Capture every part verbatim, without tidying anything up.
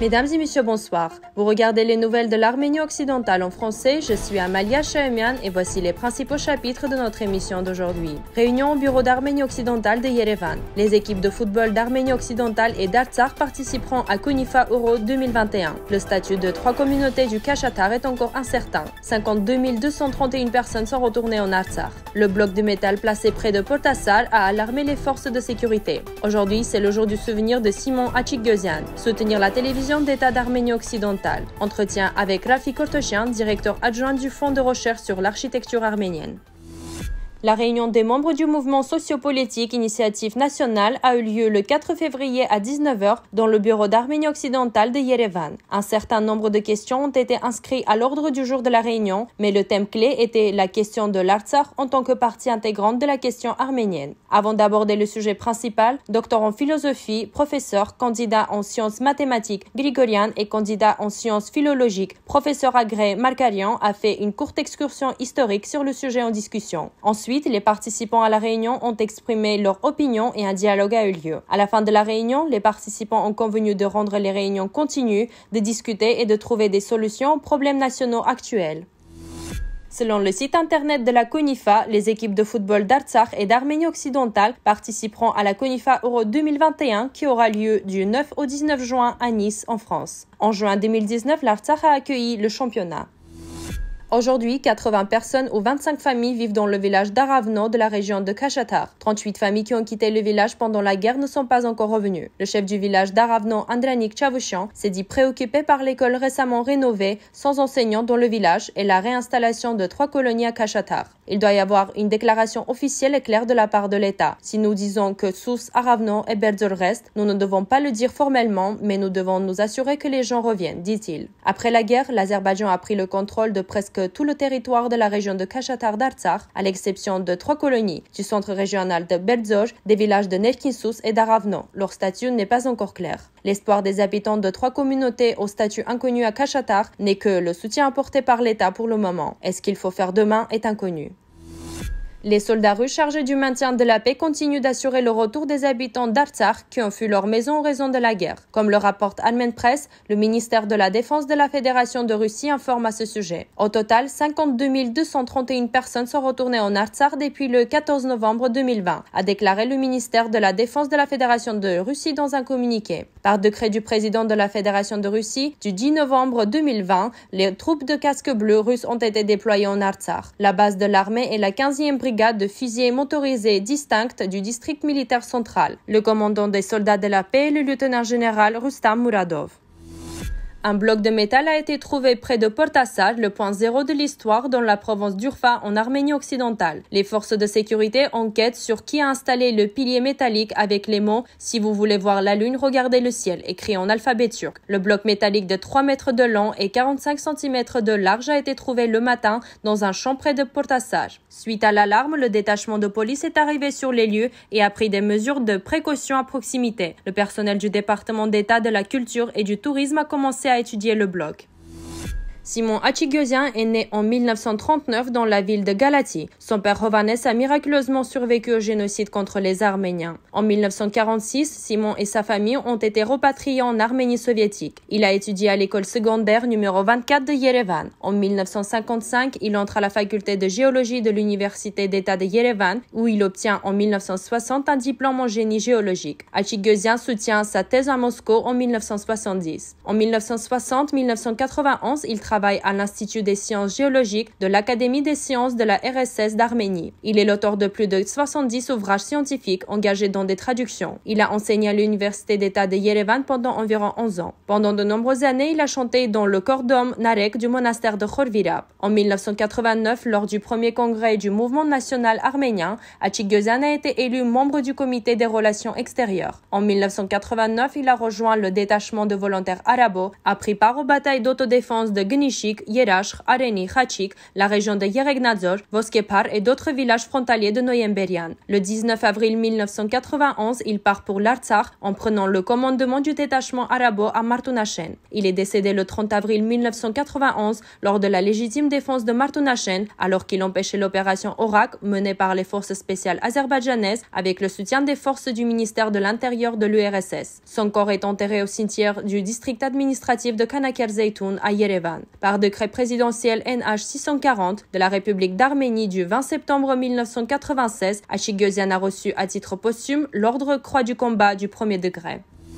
Mesdames et messieurs, bonsoir. Vous regardez les nouvelles de l'Arménie occidentale en français. Je suis Amalia Shahemian et voici les principaux chapitres de notre émission d'aujourd'hui. Réunion au bureau d'Arménie occidentale de Yerevan. Les équipes de football d'Arménie occidentale et d'Artsakh participeront à Konifa Euro deux mille vingt et un. Le statut de trois communautés du Khachkatar est encore incertain. cinquante-deux mille deux cent trente et une personnes sont retournées en Artsakh. Le bloc de métal placé près de Portassar a alarmé les forces de sécurité. Aujourd'hui, c'est le jour du souvenir de Simon Achikgözyan. Soutenir la télévision d'État d'Arménie occidentale. Entretien avec Rafi Kortosyan, directeur adjoint du Fonds de recherche sur l'architecture arménienne. La réunion des membres du mouvement sociopolitique Initiative nationale a eu lieu le quatre février à dix-neuf heures dans le bureau d'Arménie occidentale de Yerevan. Un certain nombre de questions ont été inscrites à l'ordre du jour de la réunion, mais le thème clé était la question de l'Artsakh en tant que partie intégrante de la question arménienne. Avant d'aborder le sujet principal, docteur en philosophie, professeur, candidat en sciences mathématiques grégoriennes et candidat en sciences philologiques, professeur agrégé Markarian a fait une courte excursion historique sur le sujet en discussion. Ensuite, les participants à la réunion ont exprimé leur opinion et un dialogue a eu lieu. À la fin de la réunion, les participants ont convenu de rendre les réunions continues, de discuter et de trouver des solutions aux problèmes nationaux actuels. Selon le site internet de la Konifa, les équipes de football d'Artsakh et d'Arménie occidentale participeront à la Konifa Euro deux mille vingt et un qui aura lieu du neuf au dix-neuf juin à Nice, en France. En juin deux mille dix-neuf, l'Artsakh a accueilli le championnat. Aujourd'hui, quatre-vingts personnes ou vingt-cinq familles vivent dans le village d'Aravno de la région de Khachkatar. trente-huit familles qui ont quitté le village pendant la guerre ne sont pas encore revenues. Le chef du village d'Aravno, Andranik Chavushian, s'est dit préoccupé par l'école récemment rénovée, sans enseignants dans le village et la réinstallation de trois colonies à Khachkatar. Il doit y avoir une déclaration officielle et claire de la part de l'État. Si nous disons que Souss, Aravno et Berdzor restent, nous ne devons pas le dire formellement, mais nous devons nous assurer que les gens reviennent, dit-il. Après la guerre, l'Azerbaïdjan a pris le contrôle de presque tout le territoire de la région de Khachkatar d'Artsakh, à l'exception de trois colonies, du centre régional de Berdzor, des villages de Nerkinsous et d'Aravno. Leur statut n'est pas encore clair. L'espoir des habitants de trois communautés au statut inconnu à Khachkatar n'est que le soutien apporté par l'État pour le moment. Est-ce qu'il faut faire demain est inconnu. Les soldats russes chargés du maintien de la paix continuent d'assurer le retour des habitants d'Artsakh qui ont fui leur maison en raison de la guerre. Comme le rapporte Armen Press, le ministère de la Défense de la Fédération de Russie informe à ce sujet. Au total, cinquante-deux mille deux cent trente et une personnes sont retournées en Artsakh depuis le quatorze novembre deux mille vingt, a déclaré le ministère de la Défense de la Fédération de Russie dans un communiqué. Par décret du président de la Fédération de Russie, du dix novembre deux mille vingt, les troupes de casques bleus russes ont été déployées en Artsakh. La base de l'armée est la quinzième brigade de fusiliers motorisés distincte du district militaire central. Le commandant des soldats de la paix est le lieutenant-général Rustam Muradov. Un bloc de métal a été trouvé près de Portassar, le point zéro de l'histoire, dans la province d'Urfa, en Arménie occidentale. Les forces de sécurité enquêtent sur qui a installé le pilier métallique avec les mots « Si vous voulez voir la lune, regardez le ciel » écrit en alphabet turc. Le bloc métallique de trois mètres de long et quarante-cinq centimètres de large a été trouvé le matin dans un champ près de Portassar. Suite à l'alarme, le détachement de police est arrivé sur les lieux et a pris des mesures de précaution à proximité. Le personnel du département d'État de la culture et du tourisme a commencé à étudier le bloc. Simon Achikgözyan est né en mille neuf cent trente-neuf dans la ville de Galatie. Son père Hovannes a miraculeusement survécu au génocide contre les Arméniens. En mille neuf cent quarante-six, Simon et sa famille ont été repatriés en Arménie soviétique. Il a étudié à l'école secondaire numéro vingt-quatre de Yerevan. En mille neuf cent cinquante-cinq, il entre à la faculté de géologie de l'université d'État de Yerevan, où il obtient en mille neuf cent soixante un diplôme en génie géologique. Achikgözyan soutient sa thèse à Moscou en mille neuf cent soixante-dix. En mille neuf cent soixante à mille neuf cent quatre-vingt-onze, il travaille à l'Institut des sciences géologiques de l'Académie des sciences de la R S S d'Arménie. Il est l'auteur de plus de soixante-dix ouvrages scientifiques engagés dans des traductions. Il a enseigné à l'Université d'État de Yerevan pendant environ onze ans. Pendant de nombreuses années, il a chanté dans le chor d'hommes Narek du monastère de Khorvirab. En mille neuf cent quatre-vingt-neuf, lors du premier congrès du mouvement national arménien, Achikgözyan a été élu membre du comité des relations extérieures. En mille neuf cent quatre-vingt-neuf, il a rejoint le détachement de volontaires arabo, a pris part aux batailles d'autodéfense de Gni Menishik, Yerashr, Areni, Khachik, la région de Yeregnadzor, Voskepar et d'autres villages frontaliers de Noyemberian. Le dix-neuf avril mille neuf cent quatre-vingt-onze, il part pour l'Artsakh en prenant le commandement du détachement arabo à Martunashen. Il est décédé le trente avril mille neuf cent quatre-vingt-onze lors de la légitime défense de Martunashen, alors qu'il empêchait l'opération Orak menée par les forces spéciales azerbaïdjanaises avec le soutien des forces du ministère de l'Intérieur de l'U R S S. Son corps est enterré au cimetière du district administratif de Kanaker-Zeytoun à Yerevan. Par décret présidentiel N H six cent quarante de la République d'Arménie du vingt septembre mille neuf cent quatre-vingt-seize, Achigözian a reçu à titre posthume l'ordre Croix du combat du premier degré.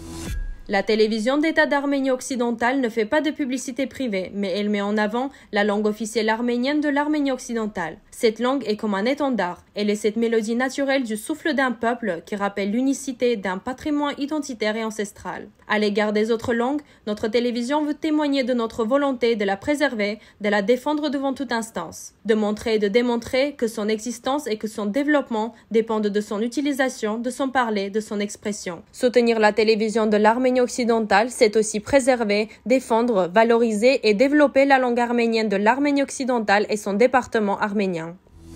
La télévision d'État d'Arménie occidentale ne fait pas de publicité privée, mais elle met en avant la langue officielle arménienne de l'Arménie occidentale. Cette langue est comme un étendard. Elle est cette mélodie naturelle du souffle d'un peuple qui rappelle l'unicité d'un patrimoine identitaire et ancestral. À l'égard des autres langues, notre télévision veut témoigner de notre volonté de la préserver, de la défendre devant toute instance, de montrer et de démontrer que son existence et que son développement dépendent de son utilisation, de son parler, de son expression. Soutenir la télévision de l'Arménie occidentale, c'est aussi préserver, défendre, valoriser et développer la langue arménienne de l'Arménie occidentale et son département arménien.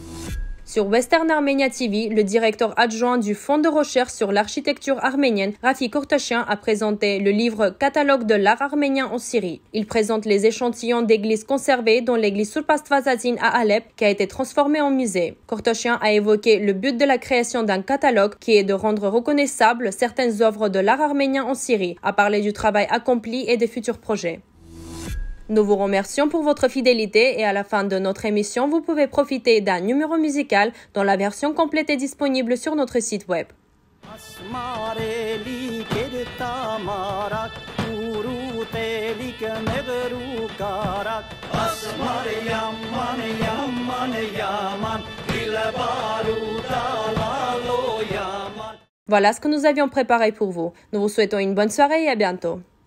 Sur Western Armenia T V, le directeur adjoint du Fonds de recherche sur l'architecture arménienne, Rafi Kortosyan, a présenté le livre Catalogue de l'art arménien en Syrie. Il présente les échantillons d'églises conservées, dont l'église Surpastvazazin à Alep, qui a été transformée en musée. Kortosyan a évoqué le but de la création d'un catalogue qui est de rendre reconnaissables certaines œuvres de l'art arménien en Syrie, a parlé du travail accompli et des futurs projets. Nous vous remercions pour votre fidélité et à la fin de notre émission, vous pouvez profiter d'un numéro musical dont la version complète est disponible sur notre site web. Voilà ce que nous avions préparé pour vous. Nous vous souhaitons une bonne soirée et à bientôt.